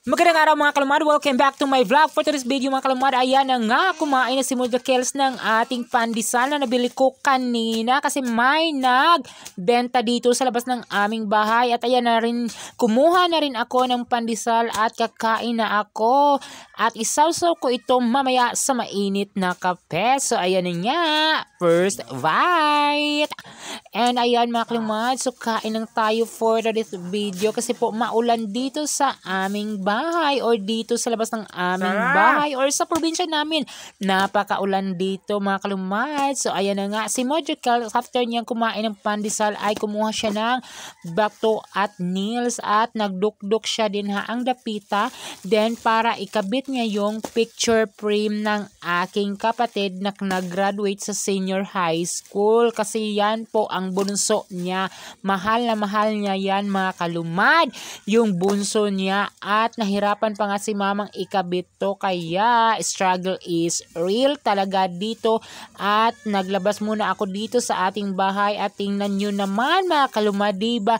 Magandang araw mga kalumad, welcome back to my vlog. For today's video mga kalumad, ayan na nga, kumain na si Model Kels ng ating pandesal na nabili ko kanina kasi may nagbenta dito sa labas ng aming bahay. At ayan na rin, kumuha na rin ako ng pandesal at kakain na ako. At isawsaw ko ito mamaya sa mainit na kape. So ayan na nga, first bite. And ayan mga kalumad, so kain lang tayo for this video kasi po maulan dito sa aming bahay or dito sa labas ng aming bahay or sa probinsya namin. Napakaulan dito mga kalumad. So ayan na nga, si Modrical after niyang kumain ng pandesal ay kumuha siya ng bato at nails at nagdukduk siya din ang dapita. Then para ikabit niya yung picture frame ng aking kapatid na nag-graduate sa senior high school kasi yan po ang bunso niya. Mahal na mahal niya yan mga kalumad, yung bunso niya, at nahirapan pa nga si mamang ikabit to kaya struggle is real talaga dito. At naglabas muna ako dito sa ating bahay at tingnan nyo naman mga kalumad, diba?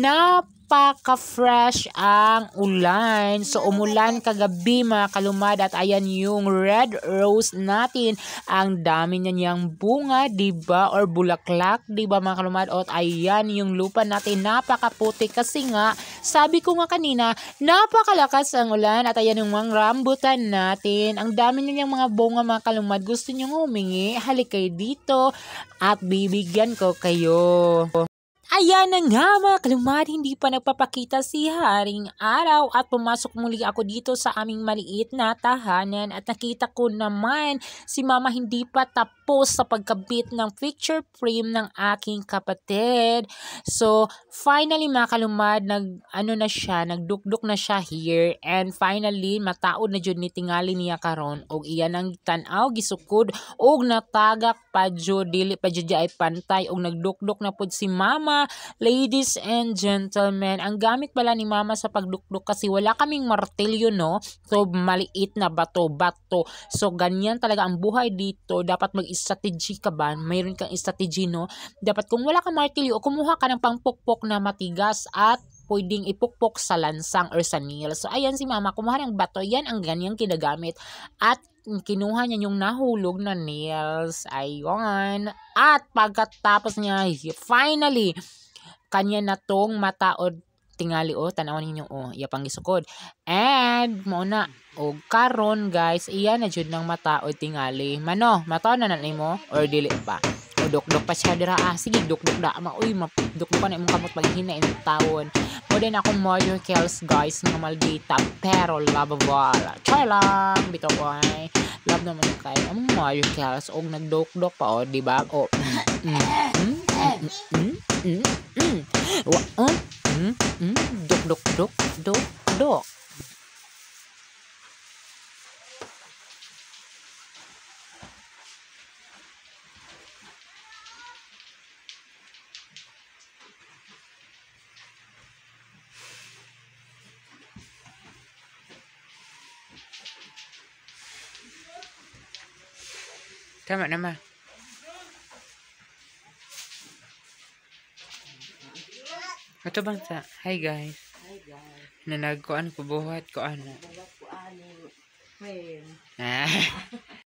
Napaka-fresh ang ulan. So umulan kagabi mga kalumad at ayan yung red rose natin. Ang dami niya niyang bunga, diba? Or bulaklak, diba mga kalumad? At ayan yung lupa natin, napakaputi kasi nga, sabi ko nga kanina, napakalakas ang ulan. At ayan yung mga rambutan natin. Ang dami niya niyang mga bunga mga kalumad. Gusto niyo humingi? Halik kayo dito at bibigyan ko kayo. Ayan na nga mga kalumad, hindi pa nagpapakita si Haring Araw at pumasok muli ako dito sa aming maliit na tahanan at nakita ko naman si mama hindi pa tapos sa pagkabit ng picture frame ng aking kapatid. So finally mga kalumad, nagdukduk na siya here and finally mataod na jud ni tingali niya karon og iyan ang tan-aw gisukod og natagak pa jud, dili pa jud ay pantay og nagdukduk na pud si mama. Ladies and gentlemen, ang gamit pala ni mama sa pagdukduk kasi wala kaming martilyo, no? So maliit na bato. So ganyan talaga ang buhay dito. Dapat mag-strategy ka ba? Mayroon kang strategy, no? Dapat kung wala kang martilyo, kumuha ka ng pangpukpok na matigas at pwedeng ipukpok sa lansang or sa nail. So ayan si mama, kumuha ng bato. Yan ang ganyang kinagamit. At kinuha niya yung nahulog na nails. Ayun. At pagkatapos niya, finally, kanya na tong mataod tingali tanawan ninyo iya pang gisukod. And muna og karon guys, iya na jud ng mataod tingali. Mano, mataod na mo or dili pa? O dukduk pa siya dira. Sige dukduk da. Uy, dukduk pa na imong kamot paghina in tawon. Mo din akong Model Kels guys nga maldita pero lovable. Try lang bitaw boy. Love naman yung kay ang Model Kels og nagdukduk pa di ba? Duk. Tama naman. Ito bang sa? Hi guys. Hi guys. Nanagkuan ko buhat ko ano. Nagkuan ni friend.